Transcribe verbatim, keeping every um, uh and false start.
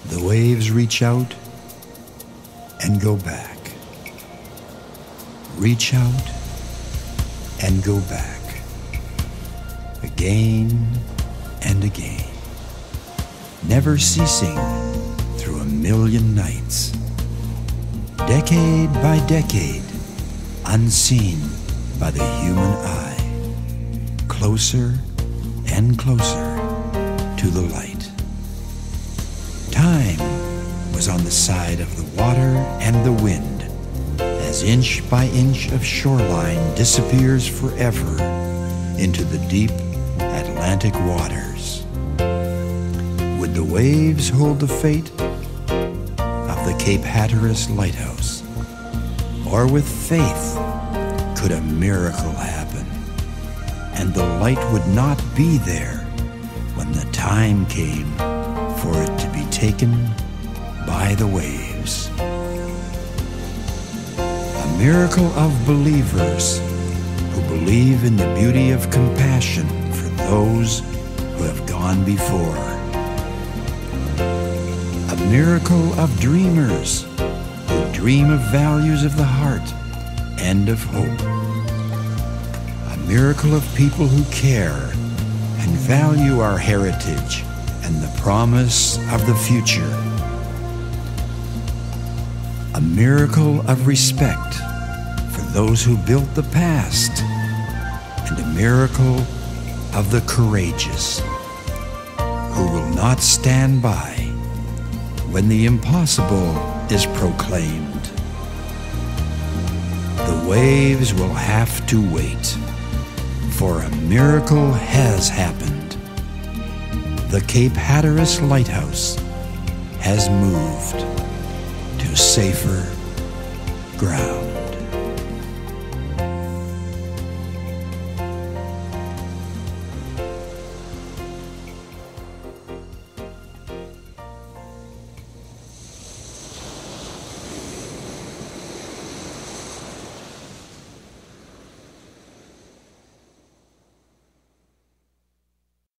The waves reach out and go back. Reach out and go back. Again and again. Never ceasing through a million nights. Decade by decade, unseen by the human eye. Closer and closer to the light. Time was on the side of the water and the wind, as inch by inch of shoreline disappears forever into the deep Atlantic waters. Would the waves hold the fate of the Cape Hatteras Lighthouse? Or with faith could a miracle happen, and the light would not be there when the time came for it to be taken by the waves? A miracle of believers who believe in the beauty of compassion for those who have gone before. A miracle of dreamers who dream of values of the heart and of hope. A miracle of people who care and value our heritage and the promise of the future. A miracle of respect for those who built the past, and a miracle of the courageous who will not stand by when the impossible is proclaimed. The waves will have to wait, for a miracle has happened. The Cape Hatteras Lighthouse has moved to safer ground.